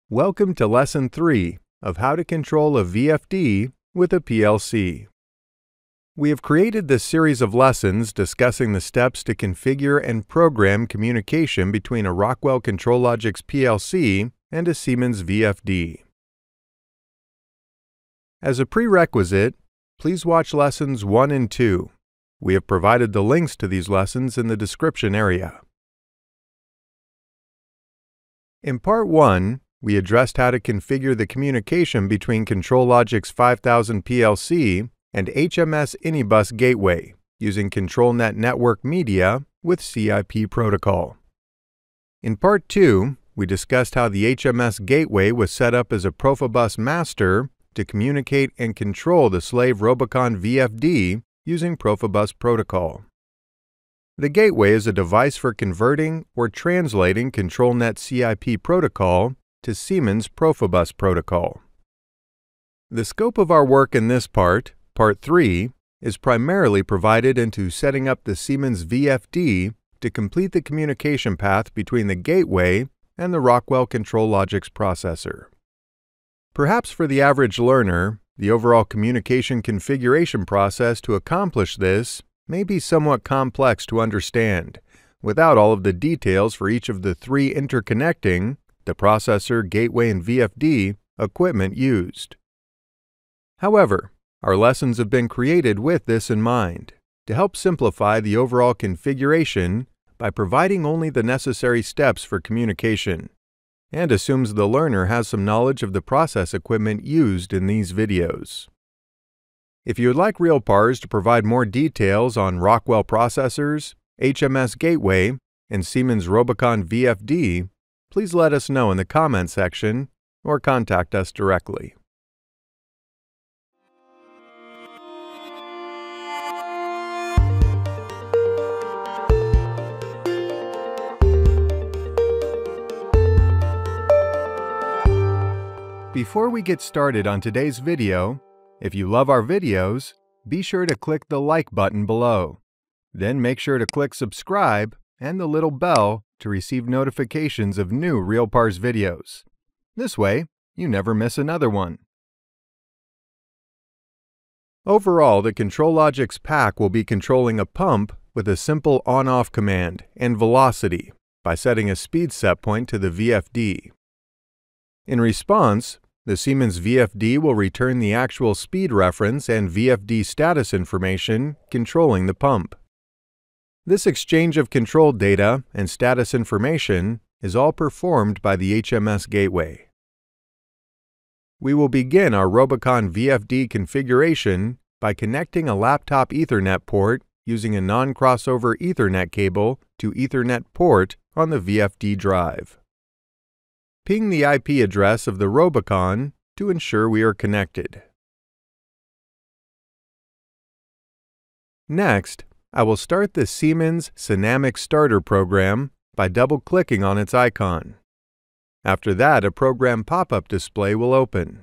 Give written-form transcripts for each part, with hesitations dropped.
Welcome to Lesson 3 of how to control a VFD with a PLC. We have created this series of lessons discussing the steps to configure and program communication between a Rockwell ControlLogix PLC and a Siemens VFD. As a prerequisite, please watch Lessons 1 and 2. We have provided the links to these lessons in the description area. In Part 1, we addressed how to configure the communication between ControlLogix 5000 PLC and HMS Anybus gateway using ControlNet Network Media with CIP protocol. In Part 2, we discussed how the HMS gateway was set up as a PROFIBUS Master to communicate and control the slave Robocon VFD using PROFIBUS protocol. The gateway is a device for converting or translating ControlNet CIP protocol to Siemens PROFIBUS protocol. The scope of our work in this part, Part 3, is primarily provided into setting up the Siemens VFD to complete the communication path between the gateway and the Rockwell ControlLogix processor. Perhaps for the average learner, the overall communication configuration process to accomplish this may be somewhat complex to understand, without all of the details for each of the three interconnecting, the processor, gateway, and VFD equipment used. However, our lessons have been created with this in mind, to help simplify the overall configuration by providing only the necessary steps for communication, and assumes the learner has some knowledge of the process equipment used in these videos. If you would like RealPARS to provide more details on Rockwell processors, HMS gateway, and Siemens Robicon VFD, please let us know in the comment section or contact us directly. Before we get started on today's video, if you love our videos, be sure to click the like button below. Then make sure to click subscribe and the little bell to receive notifications of new RealPARS videos. This way, you never miss another one. Overall, the ControlLogix pack will be controlling a pump with a simple on-off command and velocity by setting a speed set point to the VFD. In response, the Siemens VFD will return the actual speed reference and VFD status information controlling the pump. This exchange of control data and status information is all performed by the HMS gateway. We will begin our Robocon VFD configuration by connecting a laptop Ethernet port using a non-crossover Ethernet cable to Ethernet port on the VFD drive. Ping the IP address of the Robocon to ensure we are connected. Next, I will start the Siemens Synamic Starter program by double-clicking on its icon. After that, a program pop-up display will open.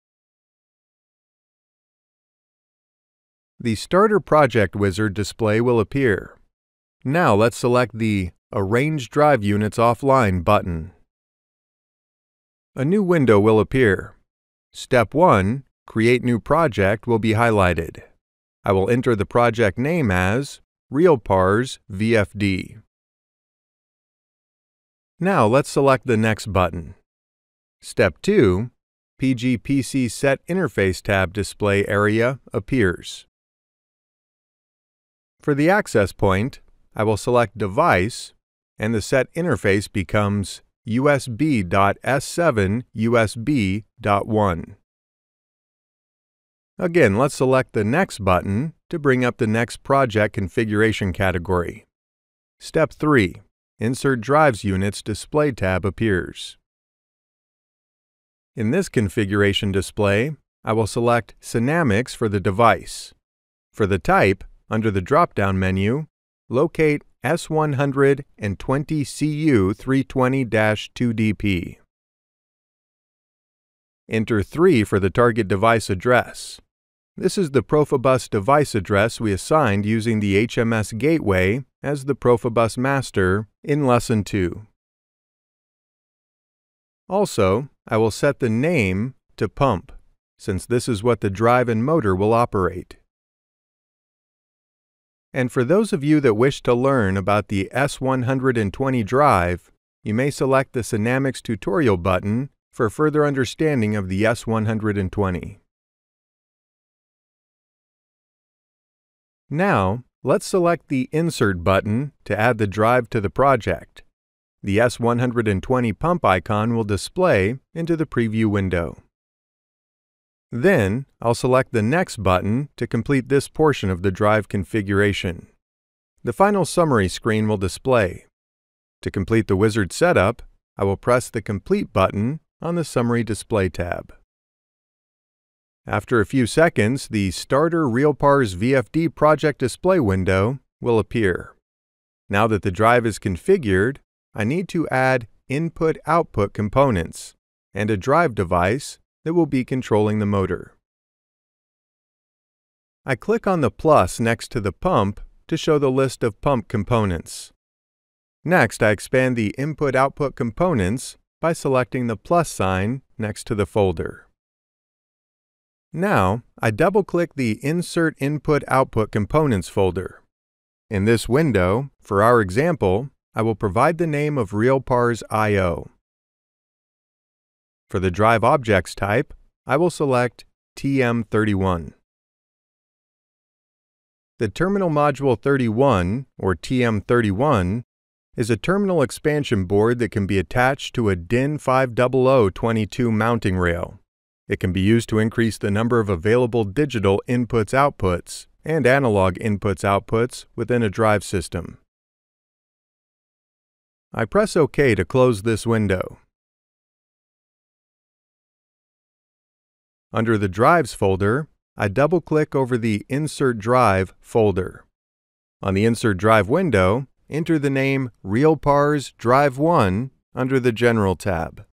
The Starter Project Wizard display will appear. Now let's select the Arrange Drive Units Offline button. A new window will appear. Step 1, Create New Project, will be highlighted. I will enter the project name as RealPARS VFD. Now let's select the Next button. Step 2, PGPC Set Interface tab display area appears. For the access point, I will select Device, and the set interface becomes USB.S7 USB.1. Again, let's select the Next button to bring up the next project configuration category. Step 3, Insert Drives Units display tab appears. In this configuration display, I will select Synamics for the device. For the type, under the drop-down menu, locate S120CU320-2DP. Enter 3 for the target device address. This is the PROFIBUS device address we assigned using the HMS gateway as the PROFIBUS Master in Lesson 2. Also, I will set the name to pump, since this is what the drive and motor will operate. And for those of you that wish to learn about the S120 drive, you may select the Synamics tutorial button for further understanding of the S120. Now, let's select the Insert button to add the drive to the project. The S120 pump icon will display into the preview window. Then, I'll select the Next button to complete this portion of the drive configuration. The final summary screen will display. To complete the wizard setup, I will press the Complete button on the Summary Display tab. After a few seconds, the Starter RealPARS VFD project display window will appear. Now that the drive is configured, I need to add input-output components and a drive device that will be controlling the motor. I click on the plus next to the pump to show the list of pump components. Next, I expand the input-output components by selecting the plus sign next to the folder. Now, I double-click the Insert Input-Output Components folder. In this window, for our example, I will provide the name of RealPARS I/O. For the drive objects type, I will select TM31. The Terminal Module 31, or TM31, is a terminal expansion board that can be attached to a DIN 50022 mounting rail. It can be used to increase the number of available digital inputs-outputs and analog inputs-outputs within a drive system. I press OK to close this window. Under the Drives folder, I double-click over the Insert Drive folder. On the Insert Drive window, enter the name RealPARS Drive 1 under the General tab.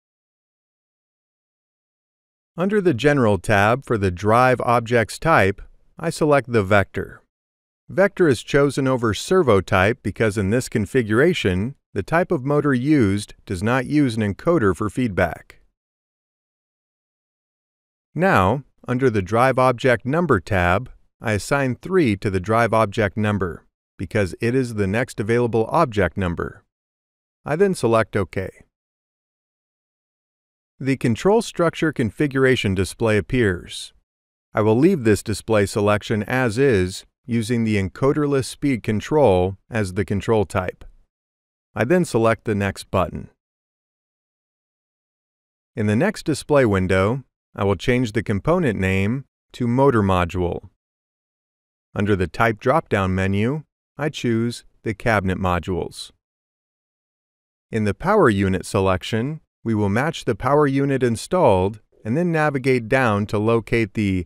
Under the General tab for the Drive Objects type, I select the Vector. Vector is chosen over Servo type because in this configuration, the type of motor used does not use an encoder for feedback. Now, under the Drive Object Number tab, I assign 3 to the drive object number because it is the next available object number. I then select OK. The Control Structure Configuration display appears. I will leave this display selection as is, using the encoderless speed control as the control type. I then select the Next button. In the next display window, I will change the component name to Motor Module. Under the Type drop-down menu, I choose the Cabinet Modules. In the Power Unit selection, we will match the power unit installed and then navigate down to locate the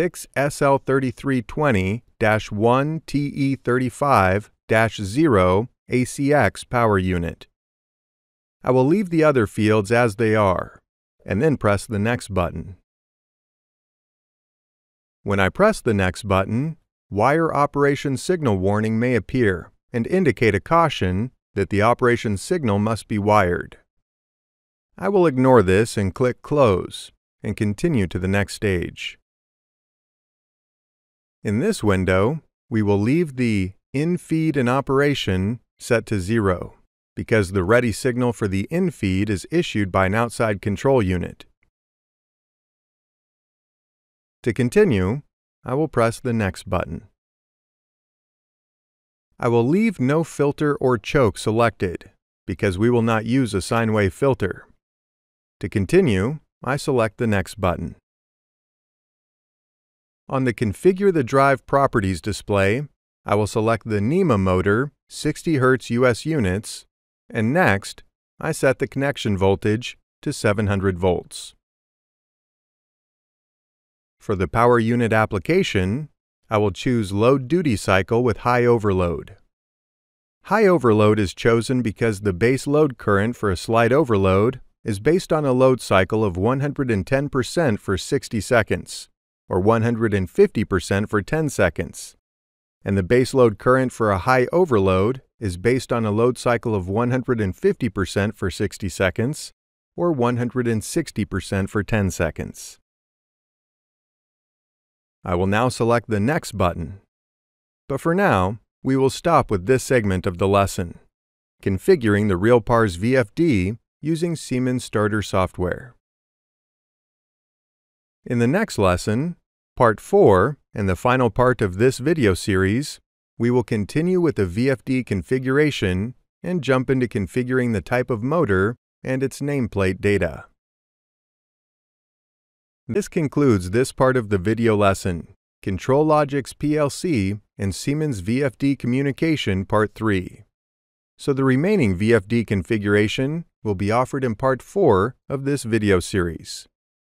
6SL3320-1TE35-0 ACX power unit. I will leave the other fields as they are, and then press the Next button. When I press the Next button, Wire Operation Signal warning may appear and indicate a caution that the operation signal must be wired. I will ignore this and click Close and continue to the next stage. In this window, we will leave the In-Feed and Operation set to 0 because the ready signal for the in-feed is issued by an outside control unit. To continue, I will press the Next button. I will leave No Filter or Choke selected because we will not use a sine wave filter. To continue, I select the Next button. On the Configure the Drive Properties display, I will select the NEMA motor 60 Hz US units, and next, I set the connection voltage to 700 volts. For the power unit application, I will choose Load Duty Cycle with High Overload. High Overload is chosen because the base load current for a slight overload is based on a load cycle of 110% for 60 seconds, or 150% for 10 seconds. And the base load current for a high overload is based on a load cycle of 150% for 60 seconds, or 160% for 10 seconds. I will now select the Next button. But for now, we will stop with this segment of the lesson, configuring the RealPARS VFD using Siemens Starter software. In the next lesson, Part 4, and the final part of this video series, we will continue with the VFD configuration and jump into configuring the type of motor and its nameplate data. This concludes this part of the video lesson, ControlLogix PLC and Siemens VFD Communication Part 3. So the remaining VFD configuration will be offered in Part 4 of this video series.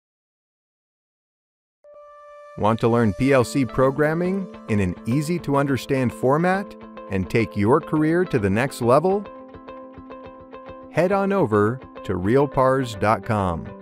Want to learn PLC programming in an easy-to-understand format and take your career to the next level? Head on over to realpars.com.